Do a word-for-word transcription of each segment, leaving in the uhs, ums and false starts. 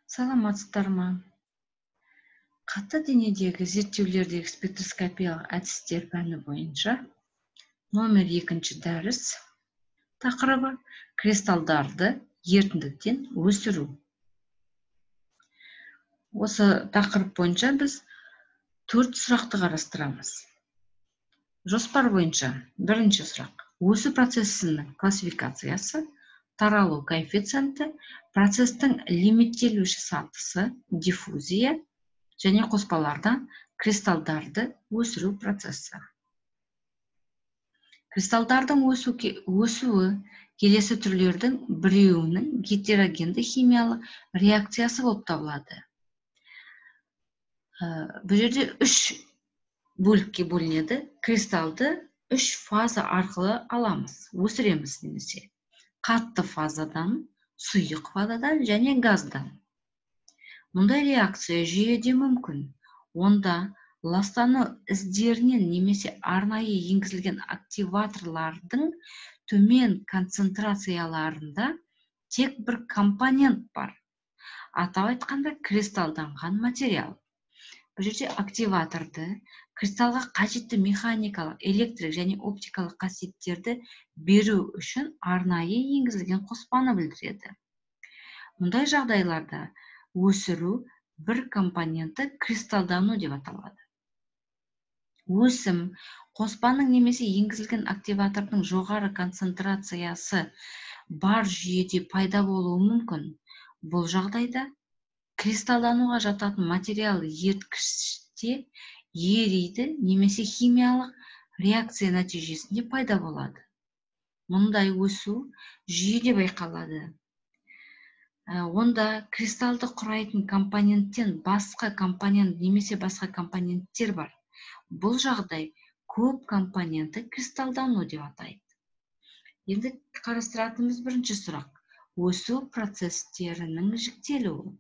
Саламатсыздар ма? Қатты денедегі зерттеулердегі спектроскопиялық әдістер пәні бойынша номер екінші дәріс тақырыбы кристалдарды ерітіндіден өсіру. Осы тақырып бойынша біз төрт сұрақты қарастырамыз. Жоспар бойынша бірінші сұрақ: өсу процесінің классификациясы, таралу коэффициенті, процестің лимиттелуші сатысы, диффузия және қоспаларда кристалдарды өсіру процесі. Кристалдардың өсуі келесі түрлердің біреуінің гетерогенді химиялық реакциясы болып табылады. Бұл жерде үш бөлікке бөлінеді. Кристалды үш фаза арқылы аламыз, өсіреміз немесе. Қатты фазадан, сұйық фазадан және газдан. Мұндай реакция жүйеде мүмкін. Онда ластану іздерінен немесе арнайы енгізілген активаторлардың төмен концентрацияларында тек бір компонент бар. Атап айтқанда, кристалданған материал. Бұл жерде активаторды кристалға қажетті механикалық, электрик және оптикалық қасиеттерді беру үшін арнайы енгізілген қоспаны білдіреді. Мұндай жағдайларда өсіру бір компоненті кристалдану деп аталады. Өсім қоспаның немесе енгізілген активатордың жоғары концентрациясы бар жүйеде пайда болуы мүмкін. Бұл жағдайда кристалдануға жататын материал еріткіште ериді немесе химиялық реакция нәтижесінде пайда болады. Мұндай өсу жүйеде байқалады. Онда кристалды құрайтын компоненттен басқа компонент немесе басқа компоненттер бар. Бұл жағдай көп компоненті кристалдану деп атайды. Енді қарастыратынымыз бірінші сұрақ: өсу процестерінің жіктелуі.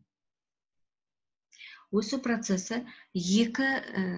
Өсу процесі екі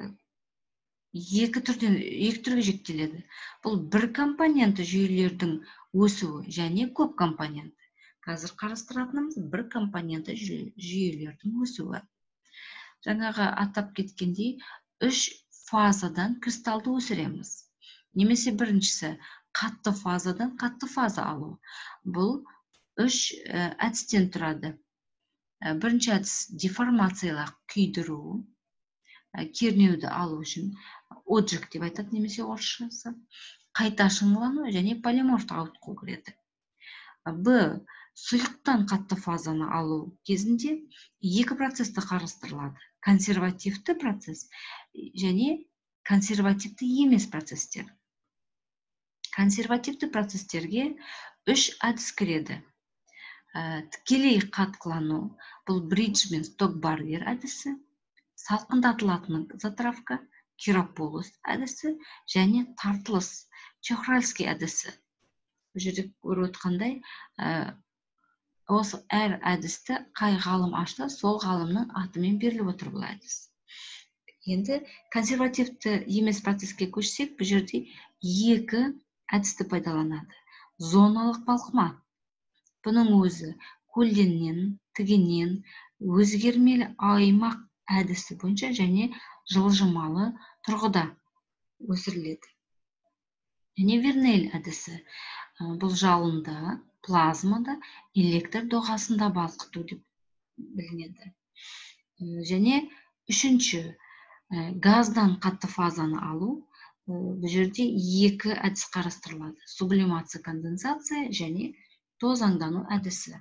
екі түрден екі түрге жіктеледі. Бұл бір компоненті жүйелердің өсуі және көп компоненті. Қазір қарастыратынымыз бір компоненті жүйелердің өсуі. Жаңағы атап кеткендей, үш фазадан кристалды өсіреміз. Немесе біріншісі қатты фазадан қатты фаза алу. Бұл үш әдістен тұрады. Бірінші әдіс деформациялық күйдіру, кернеуді алу үшін отжиг деп айтады немесе орысшасы, қайта шынылану және полиморфты ауытқу кіреді. Б. Сұйықтан қатты фазаны алу кезінде екі процесті қарастырылады: консервативті процесс және консервативті емес процесстер. Консервативті процестерге үш әдіс кіреді. Тікелей қатқылану, бұл Бриджмен Стокбаргер әдісі, салқындатылатын затравка, Кирополус әдісі және тартылыс, Чохральский әдісі. Бұл жерде көріп отқандай, осы әр әдісті қай ғалым ашты, сол ғалымның атымен беріліп отыр бұл әдіс. Енді консервативті емес процеске көшсек, бұл жерде екі әдісті пайдаланады. Зоналық балқыма. Бұның өзі көлденең, тігінен, өзгермелі аймақ әдісі бойынша және жылжымалы тұрғыда өсіріледі. Және Вернель әдісі. Бұл жалында, плазмада, электр доғасында балқыту деп білінеді. Және үшінші газдан қатты фазаны алу. Бұл жерде екі әдіс қарастырылады: сублимация, конденсация және тозаңдану әдісі.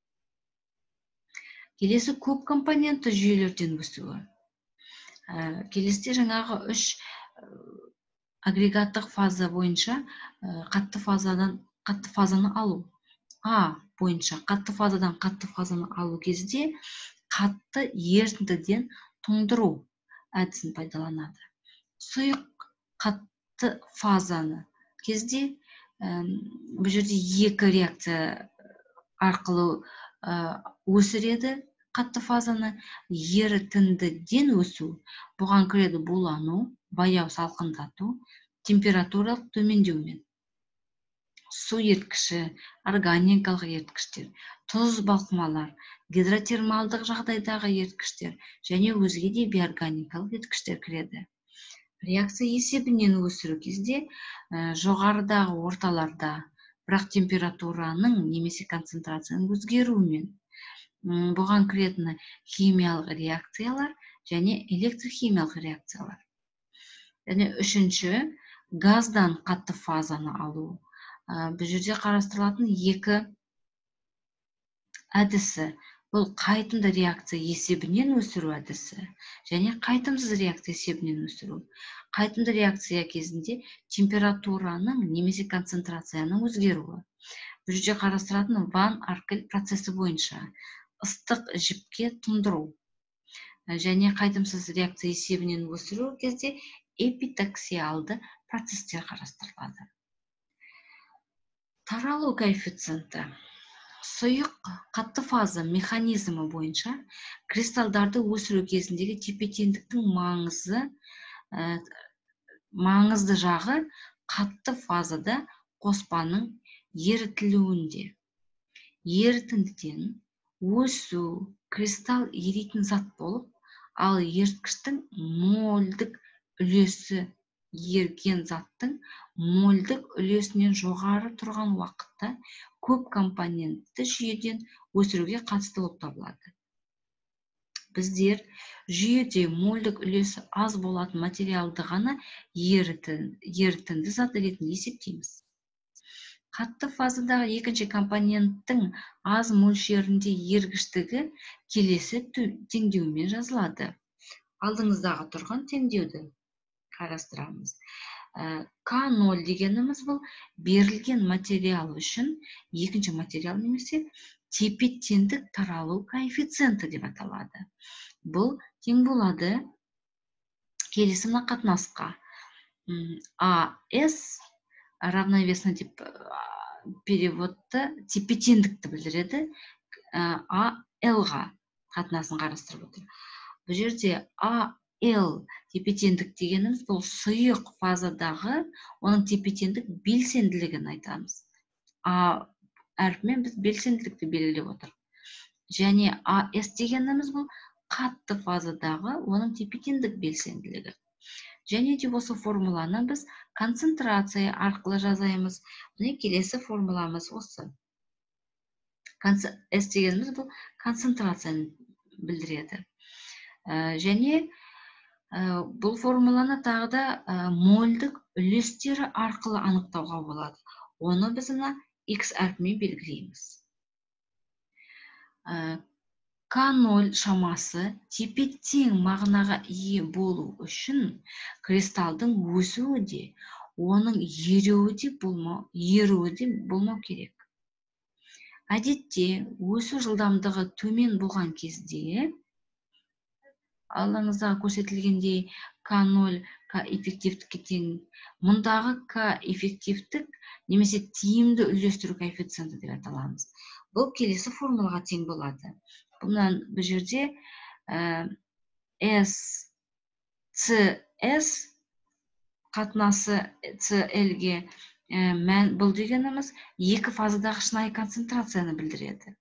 Келесі көп компонентті жүйелерден өсуі. Келесіде жаңағы үш агрегаттық фаза бойынша қатты фазадан қатты фазаны алу. А бойынша қатты фазадан қатты фазаны алу кезде қатты ерітіндіден тоңдыру әдісін пайдаланады. Сұйық қатты фазаны кезде бұл жерде екі реакция арқылы өсіреді қатты фазаны. Ерітіндіден өсу, бұған кіреді булану, баяу салқындату, температуралық төмендеумен. су еріткіші, органикалық еріткіштер, тұз балқымалар, гидротермалдық жағдайдағы еріткіштер және өзге де биорганикалық еріткіштер кіреді. Реакция есебінен өсіру кезде жоғарыдағы орталарда, бірақ температураның немесе концентрацияның өзгеруімен бұған кіретін химиялық реакциялар және электрохимиялық реакциялар. Және үшінші, газдан қатты фазаны алу. Бұл жерде қарастырылатын екі әдісі. Бұл қайтымды реакция есебінен өсіру әдісі және қайтымсыз реакция есебінен өсіру. Қайтымды реакция кезінде температураның немесе концентрацияның өзгеруі. Бұл жерде қарастырылатын Ван Аркель процесі бойынша ыстық жіпке тұндыру. Және қайтымсыз реакция есебінен өсіру кезде эпитаксиалды процестер қарастырылады. Таралу коэффициенті. Сұйық қатты фаза механизмі бойынша кристалдарды өсіру кезіндегі тепе-теңдіктің маңызы маңызды жағы қатты фазада қоспаның ерітілуінде. Ерітіндіден өсу кристалл еритін зат болып, ал еріткіштің мольдік үлесі ерген заттың мольдік үлесінен жоғары тұрған уақытта көп компонентті жүйеден өсіруге қатысты болып табылады. Біздер жүйеде мольдік үлесі аз болатын материалды ғана ерітінді зат ретінде есептейміз. Қатты фазадағы екінші компоненттің аз мөлшерінде ергіштігі келесі теңдеумен жазылады. Алдыңыздағы тұрған теңдеуді қарастырамыз. ка ноль дегеніміз бұл берілген материал үшін екінші материал немесе тепе-теңдік таралу коэффициенті деп аталады. Бұл тең болады келесі мына қатынасқа. АС равновесный деп переводты тепе-теңдікті білдіреді. АЛ-ға қатынасын қарастырып отыр. Бұл жерде АЛ тепе-теңдік дегеніміз бұл сұйық фазадағы оның тепе-теңдік белсенділігін айтамыз. А әрпімен біз белсенділікті белгілеп отыр. Және АС дегеніміз бұл қатты фазадағы оның тепе-теңдік белсенділігі. Және де осы формуланы біз концентрация арқылы жазаймыз. Міне келесі формуламыз осы. С дегеніміз бұл концентрацияны білдіреді. Және бұл формуланы тағы да мольдік үлестері арқылы анықтауға болады. Оны біз мына X әрпімен белгілейміз. ка ноль шамасы тепе-тең мағынаға ие болу үшін кристалдың өсуі де, оның еруі де болмау, еруі де болмау керек. Әдетте өсу жылдамдығы төмен болған кезде алдыңыздағы көрсетілгендей ка ноль ка эффективтікке тең. Мұндағы ка эффективтік немесе тиімді үлестіру коэффициенті деп аталамыз. Бұл келесі формулаға тең болады. Бұнан бұл жерде S, CS қатынасы С Л-ге бұл дегеніміз екі фазадағы шынайы концентрацияны білдіреді.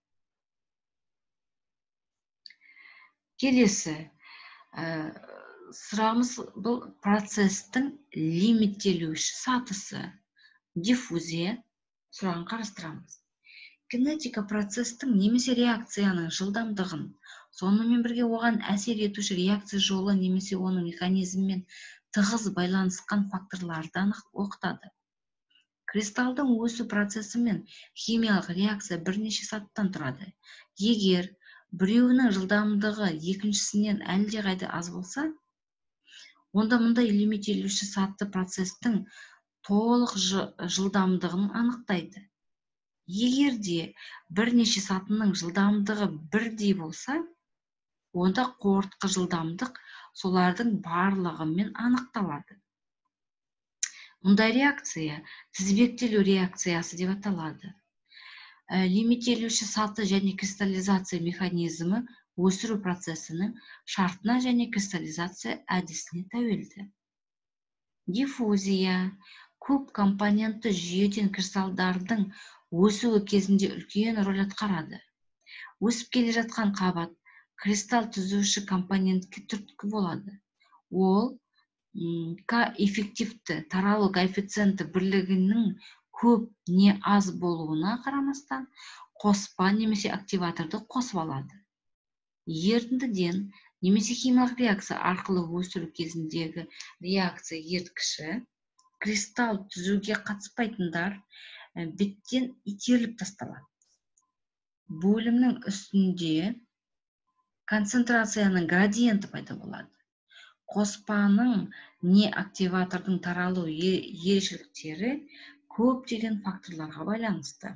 Келесі сұрағымыз бұл процестің лимиттелуші сатысы, диффузия сұрағын қарастырамыз. Кинетика процестің немесе реакцияның жылдамдығын, сонымен бірге оған әсер етуші реакция жолы немесе оның механизммен тығыз байланысқан факторларды оқытады. Кристалдың өсу процесі мен химиялық реакция бірнеше саттан тұрады. Егер біреуінің жылдамдығы екіншісінен әлдеқайда аз болса, онда мұндай лимиттелуші сатты процестің толық жылдамдығын анықтайды. Егер де бірнеше сатының жылдамдығы бірдей болса, онда қорытқы жылдамдық солардың барлығымен анықталады. Мұндай реакция тізбектелу реакциясы деп аталады. Лимиттелуші саты және кристаллизация механизмі өсіру процесінің шартына және кристаллизация әдісіне тәуелді. Диффузия көп компонентті жүйеден кристалдардың өсуі кезінде үлкен рөл атқарады. Өсіп келе жатқан қабат кристалл түзуші компонентке түрткі болады. Ол К эффективті таралу коэффициенті бірлігінің көп не аз болуына қарамастан қоспа немесе активаторды қосып алады. Ерітіндіден немесе химиялық реакция арқылы өсіру кезіндегі реакция еріткіші кристалл түзуге қатыспайтындар беттен итеріліп тасталады. Бөлімнің үстінде концентрацияның градиенті пайда болады. Қоспаның не активатордың таралу ерекшеліктері көптеген факторларға байланысты.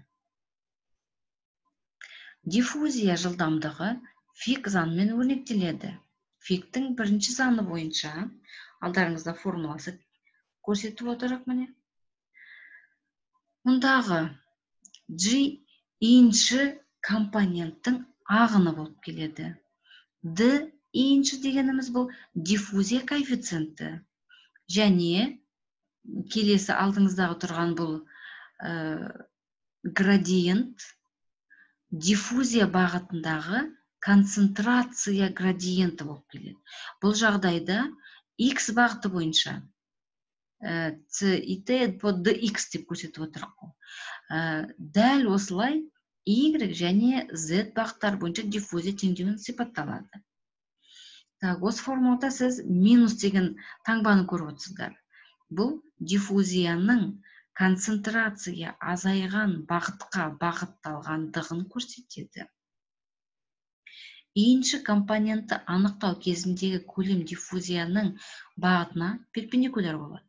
Диффузия жылдамдығы Фик заңымен өрнектеледі. Фиктің бірінші заңы бойынша, алдарыңызда формуласы көрсетіп отырық міне. Мұндағы G инші компоненттің ағыны болып келеді. D инші дегеніміз бұл диффузия коэффициенті. Және келесі алдыңыздағы тұрған бұл градиент диффузия бағытындағы концентрация градиенті болып келеді. Бұл жағдайда X бағыты бойынша C и T по dx деп көрсетіп отырық. Дәл осылай Y және Z бағыттар бойынша диффузия теңдеуін сипатталады. Осы формулада сіз минус деген таңбаны көріп отырсыздар. Бұл диффузияның концентрация азайған бағытқа бағытталғандығын көрсетеді. Инші компонентті анықтау кезіндегі көлем диффузияның бағытына перпендикуляр болады.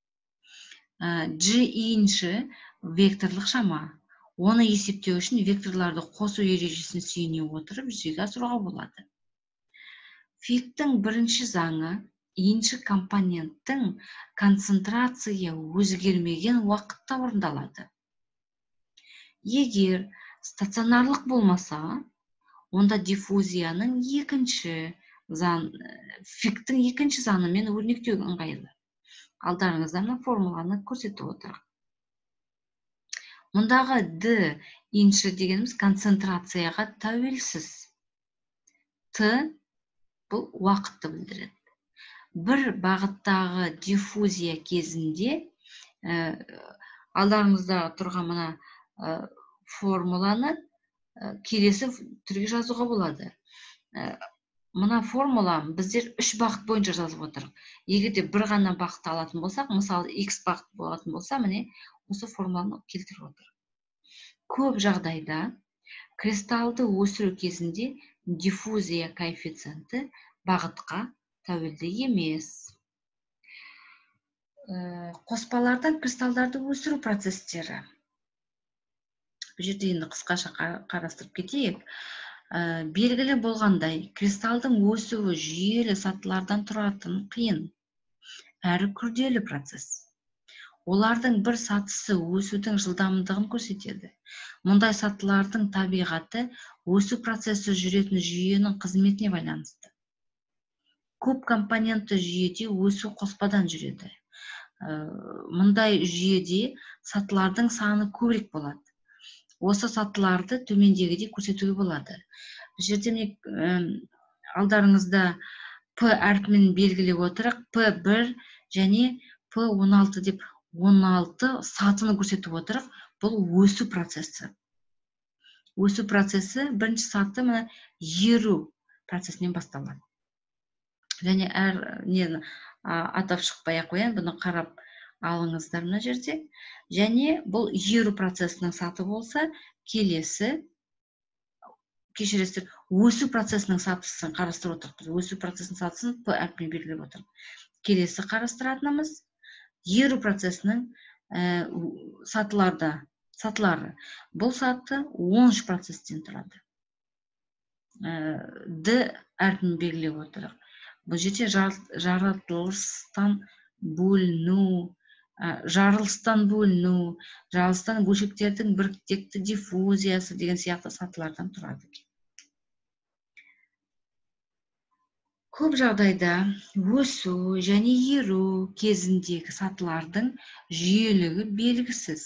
G инші векторлық шама. Оны есептеу үшін векторларды қосу ережесін сүйене отырып жүзеге асыруға болады. Фиктің бірінші заңы инші компоненттің концентрация өзгермеген уақытта орындалады. Егер стационарлық болмаса, онда диффузияның екінші заңы, фиктің екінші заңымен өрнектеу ыңғайлы. Алдарыңызда формуланы көрсетіп отырық. Мұндағы D инші дегеніміз концентрацияға тәуелсіз. T бұл уақытты білдіреді. Бір бағыттағы диффузия кезінде алдарыңызда тұрған мына формуланы келесі түрге жазуға болады. Мына формула біздер үш бағыт бойынша жазып отырық. Егер де бір ғана бағытты алатын болсақ, мысалы X бағыт болатын болса, міне осы формуланы келтіріп отыр. Көп жағдайда кристаллды өсіру кезінде диффузия коэффициенті бағытқа тәуелді емес. Қоспалардан кристаллдарды өсіру процестері. Бұл жерде енді қысқаша қарастырып кетейік. Белгілі болғандай, кристаллдың өсуі жүйелі сатылардан тұратын қиын әрі күрделі процесс. Олардың бір сатысы өсудің жылдамдығын көрсетеді. Мұндай сатылардың табиғаты өсу процесі жүретін жүйенің қызметіне байланысты. Көп компонентті жүйеде өсу қоспадан жүреді. Мұндай жүйеде сатылардың саны көбірек болады. Осы сатыларды төмендегідей көрсетуге болады. Жерде алдарыңызда P әрпімен белгілеп отырық, P бір және P он алты деп он алты сатыны көрсетіп отырық. Бұл өсу процесі. Өсу процесі бірінші саты мына еру процесінен басталады. Және әр нені атап шықпай қоян, бұны қарап алыңыздар мына жерде. Және бұл еру процесінің саты болса, келесі кешіресіздер, өсу процесінің сатысын қарастырып отырмыз. Өсу процесінің сатысын P әрпімен белгілеп отырмыз. Келесі қарастыратынымыз еру процесінің сатыларды. Бұл саты он үш процестен тұрады. D әрпімен белгілеп отырық. Бұл жерде жарылыстан бөліну, жарылыстан бөліну, жарылыстан бөлшектердің біртекті диффузиясы деген сияқты сатылардан тұрады. Көп жағдайда өсу және еру кезіндегі сатылардың жүйелігі белгісіз.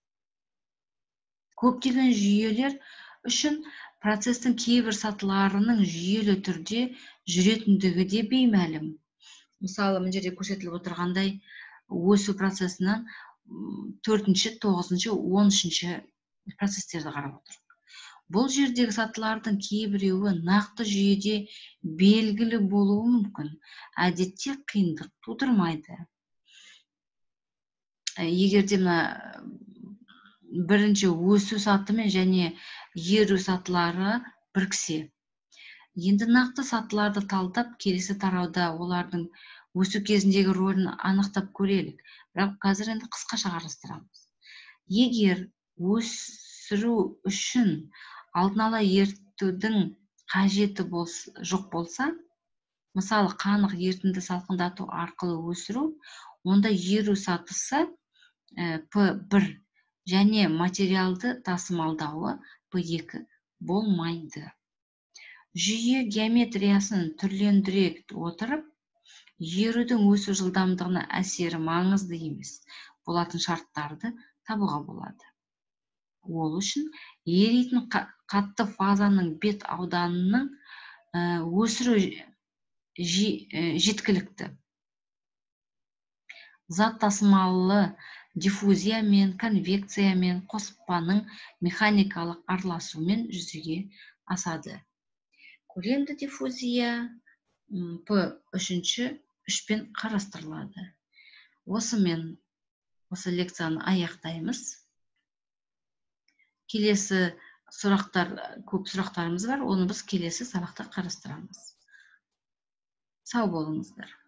Көптеген жүйелер үшін процестің кейбір сатыларының жүйелі түрде жүретіндігі де беймәлім. Мысалы, мына жерде көрсетіліп отырғандай, өсу процесінен төртінші, тоғызыншы, он үшінші процестерді қарап отырмыз. Бұл жердегі сатылардың кейбіреуі нақты жүйеде белгілі болуы мүмкін, әдетте қиындық тудырмайды. Егер де мына бірінші өсу сатымен және еру сатылары біріксе, енді нақты сатыларды талдап, келесі тарауда олардың өсу кезіндегі рөлін анықтап көрелік. Бірақ қазір енді қысқаша қарастырамыз. Егер өсіру үшін алдын ала ерітудің қажеті жоқ болса, мысалы қанық ерітінді салқындату арқылы өсіру, онда еру сатысы П бір және материалды тасымалдауы П екі болмайды. Жүйе геометриясын түрлендіре отырып, ерудің өсу жылдамдығына әсері маңызды емес болатын шарттарды табуға болады. Ол үшін еритін қатты фазаның бет ауданының өсіру жеткілікті. Зат тасымалы диффузиямен, конвекциямен, қоспаның механикалық араласуымен жүзеге асады. Көлемді диффузия П үшінші үшпен қарастырылады. Осымен осы лекцияны аяқтаймыз. Келесі сұрақтар, көп сұрақтарымыз бар, оны біз келесі сабақта қарастырамыз. Сау болыңыздар.